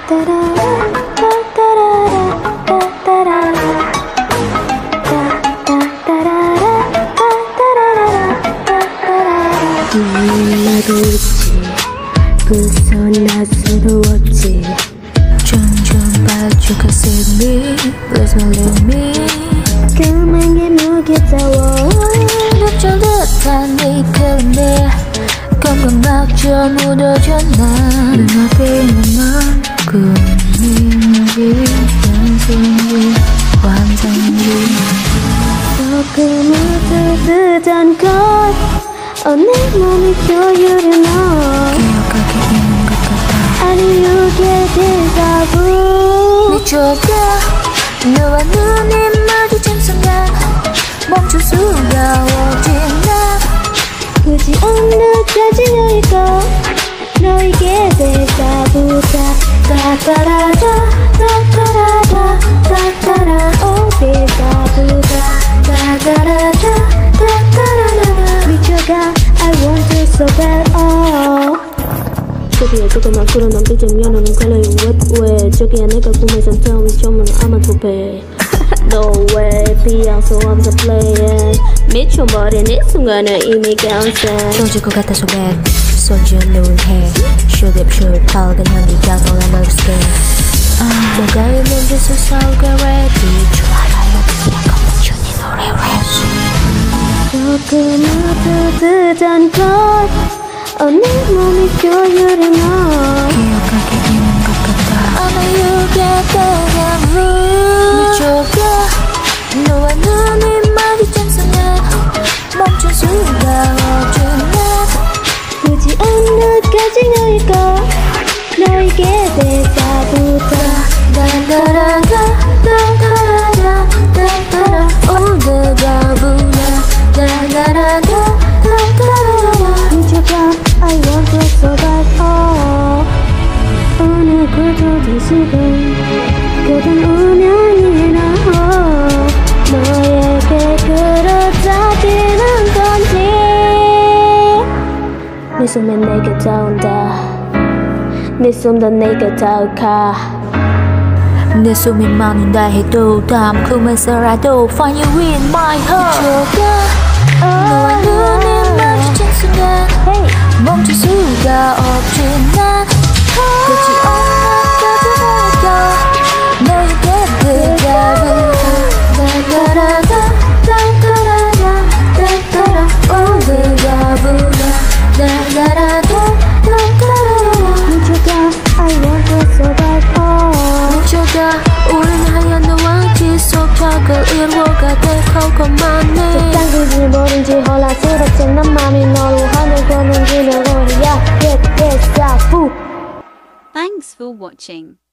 나도 있지 벗어나스러웠지 점점 발족했을 me Please don't leave me 그만게 무게다워 lep전 듯한 네 클린데 감각마저 묻어졌나 눈앞에 있는 넌 꿈인지 현실인지 환상인지 조금 으뜨듯한 것 내 몸이 조율을 넣어 기억하게 있는 것 같아 아니 이게 대사부 미쳐가 너와 눈이 마주친 순간 멈출 수가 없지 나 굳이 어느까지 너일까 너에게 대사부다 따따라다 따따라다 따따라 오 대사부다 따따라다 따따라라 미쳐가 I want you so bad oh 저기에 조금만 끌어난 비정면은 걸려요 왜 저기에 내가 꿈에 잠자는 점은 아마 도배 No way 비양소 I'm the player 미쳐버린 이 순간을 이미 감싼 떠질 것 같아서 bad 소주 누해 슈립슈 밝은 향기가 돌아 널 skin 뭐가 있는지 수사오게 ready 좋아요 약간 멈춘 이 노래 ready 조금 으뜨듯한 것 내 몸이 조율을 넣어 기억하게 있는 것 같아 I know you get that 미쳐가 너와 눈이 마주친 순간 멈출 수가 없지 나 굳이 어느까지 너일까 너에게 대사부터 따라라라 따라라라 따라라 오 대사부라 따라라라 따라라라 미쳐가 I want you so bad oh 오늘 굴뚝이 지금 그런 운명이나 너에게 그렇다기는 건지 네 손에 내게 닿은다 네 손도 내게 닿을까 내 숨이 멎는다 해도 담으면서라도 Find you in my heart 너와 눈이 마주친 순간 멈출 수가 없지 난 끝이 없는 너일까 너에게 대답을 따라라라 따라라라 따라라 오 대답을 따라라라 따라라라 미쳐가 I want you so bad oh 미쳐가 우린 하얀 너와 지속적을 이루어가 달콤한 내 당근지 모른지 혼란스럽지 난 맘이 너로 하늘 거는 그녀로 해야 Thanks for watching.